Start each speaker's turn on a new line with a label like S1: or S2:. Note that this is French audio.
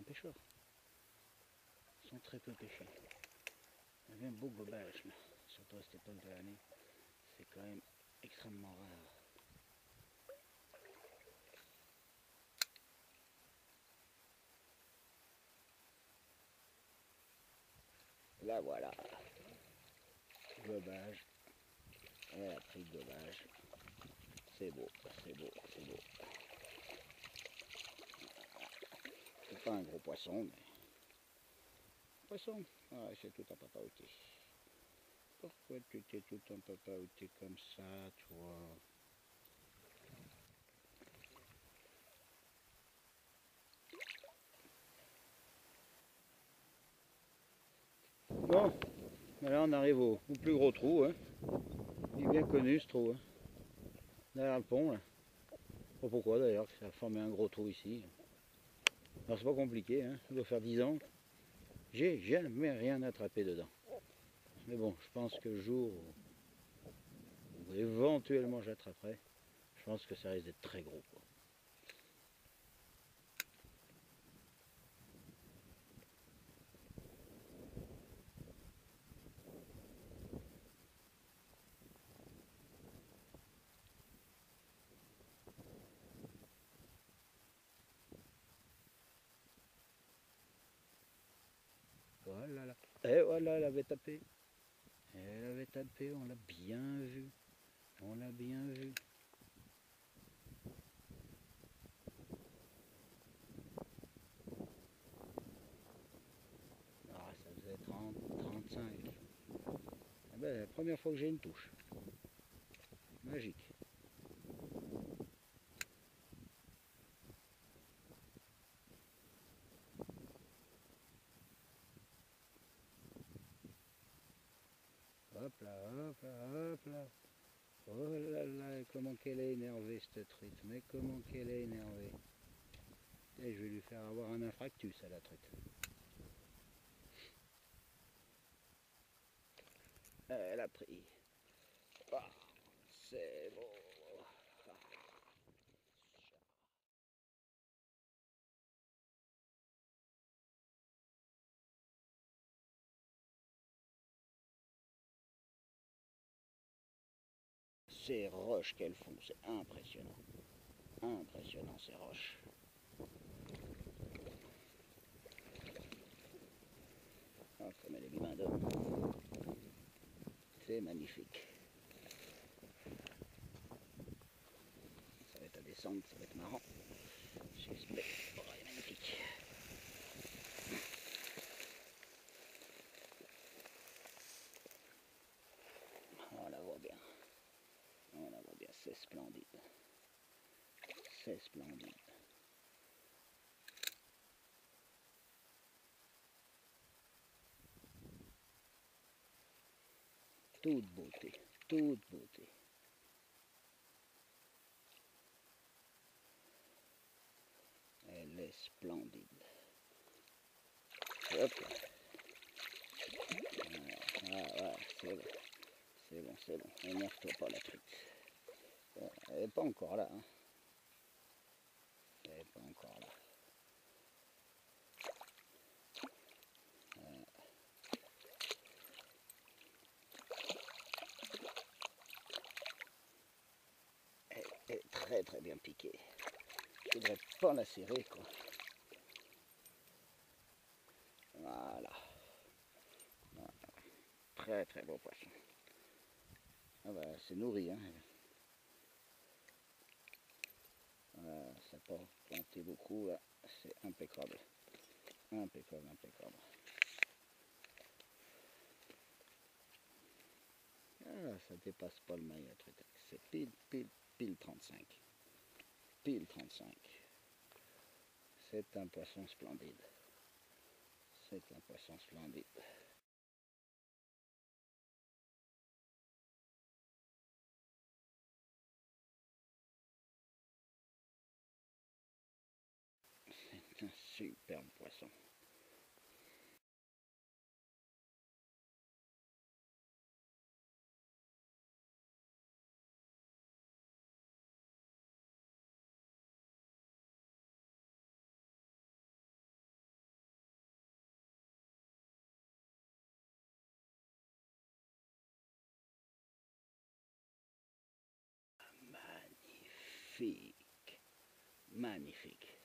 S1: un pêcheur. Ils sont très peu pêchés. Il y avait un beau gobage là, surtout à cette époque de l'année. C'est quand même extrêmement rare. Là voilà, gobage. Elle a pris le gobage. C'est beau, c'est beau, c'est beau. C'est pas un gros poisson, mais... Poisson, ah, c'est tout un papaouté. Pourquoi tu t'es tout un papaouté comme ça, toi? Bon, là on arrive au plus gros trou. Hein. Il est bien connu ce trou. Hein. Derrière le pont. Là. Je sais pas pourquoi d'ailleurs, ça a formé un gros trou ici. Alors c'est pas compliqué, hein. Ça doit faire 10 ans. J'ai jamais rien attrapé dedans. Mais bon, je pense que le jour où éventuellement j'attraperai, je pense que ça risque d'être très gros. Quoi. Voilà là. Et voilà, elle avait tapé. Elle avait tapé, on l'a bien vu. On l'a bien vu. Ah, ça faisait 30, 35. Ah ben, la première fois que j'ai une touche. Magique. Hop là, hop là, hop là. Oh là là, comment qu'elle est énervée cette truite. Mais comment qu'elle est énervée. Et je vais lui faire avoir un infarctus à la truite. Elle a pris. Ah, c'est bon. Ces roches qu'elles font, c'est impressionnant. Impressionnant ces roches. Ah, comme elle est bien d'homme. C'est magnifique. Ça va être à descendre, ça va être marrant. J'espère. Oh, elle est magnifique. On la voit bien. On la voit bien, c'est splendide. C'est splendide. Toute beauté, toute beauté. Elle est splendide. Hop là. Voilà, c'est bon. C'est bon, c'est bon. Énerve-toi pas la truite. Elle n'est pas encore là. Hein. Elle n'est pas encore là. Elle est très très bien piquée. Je voudrais pas la serrer quoi. Voilà. Voilà. Très très beau poisson. Ah bah, c'est nourri. Hein. Voilà, ça n'a pas planté beaucoup là. C'est impeccable. Impeccable, impeccable. Ah, ça dépasse pas le maille à truite. C'est pile 35. Pile 35. C'est un poisson splendide. C'est un poisson splendide. C'est un superbe poisson. magnifique. Magnifique.